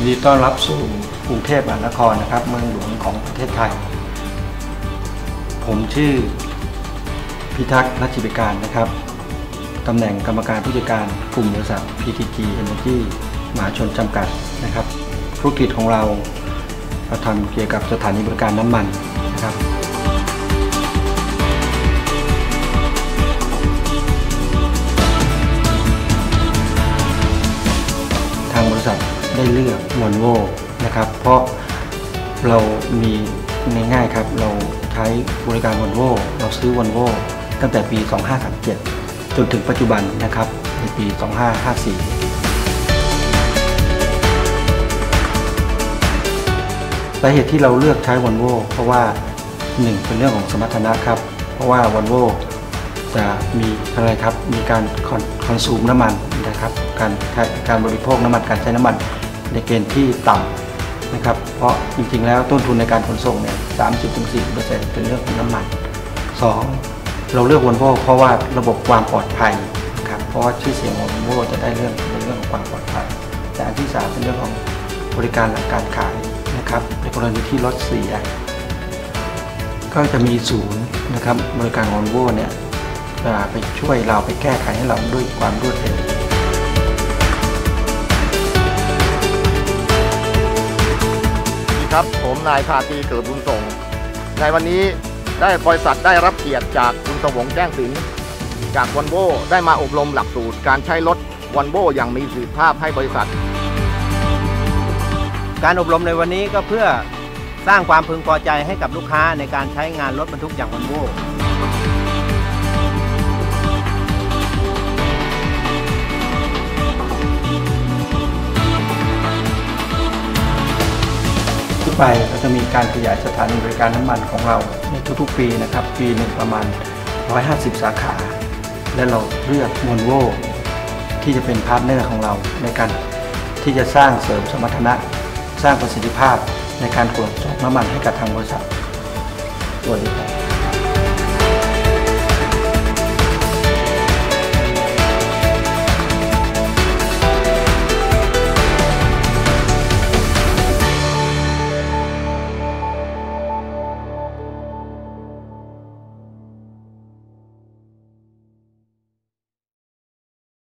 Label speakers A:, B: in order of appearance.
A: ดีต้อนรับสู่กรุงเทพมหานครนะครับเมืองหลวงของประเทศไทยผมชื่อพิทักษ์รัชบิการนะครับตำแหน่งกรรมการผู้จัดการกลุ่มบริษัท PTG Energy มหาชนจำกัดนะครับธุรกิจของเราทำเกี่ยวกับสถานีบริการน้ำมันนะครับทางบริษัทได้เลือก Volvo นะครับเพราะเรามีง่ายๆครับเราใช้บริการ Volvo เราซื้อ Volvo ตั้งแต่ปี 2537 จนถึงปัจจุบันนะครับในปี 2554 สาเหตุที่เราเลือกใช้ Volvo เพราะว่า1เป็นเรื่องของสมรรถนะครับเพราะว่า Volvo จะมีอะไรครับมีการคอนซูมน้ำมันนะครับการบริโภคน้ำมันการใช้น้ำมันในเกณฑ์ที่ต่ำนะครับเพราะจริงๆแล้วต้นทุนในการขนส่งเนี่ย 30-40% เป็นเรื่องของน้ำมัน 2. เราเลือก Volvo เพราะว่าระบบความปลอดภัยนะครับเพราะว่าชื่อเสียงของ Volvo จะได้เป็นเรื่องของความปลอดภัยแต่อันที่ 3เป็นเรื่องของบริการหลังการขายนะครับในกรณีที่รถเสียก็จะมีศูนย์นะครับบริการ Volvo เนี่ยไปช่วยเราไปแก้ไขให้เราด้วยความรวดเร็ว
B: ครับผมนายชาตรีเกิดบุญส่งในวันนี้บริษัทได้รับเกียรติจากคุณสวงแจ้งสินจาก Volvo ได้มาอบรมหลักสูตรการใช้รถ Volvo อย่างมีประสิทธิภาพให้บริษัท
C: การอบรมในวันนี้ก็เพื่อสร้างความพึงพอใจให้กับลูกค้าในการใช้งานรถบรรทุกอย่าง Volvo
A: ไปเราจะมีการขยายสถานีบริการน้ำมันของเราในทุกๆปีนะครับปีหนึ่งประมาณ150สาขาและเราเลือก Volvo ที่จะเป็นพาร์ทเนอร์ของเราในการที่จะสร้างเสริมสมรรถนะสร้างประสิทธิภาพในการขนส่งน้ำมันให้กับทางบริษัทสวัสดีครับ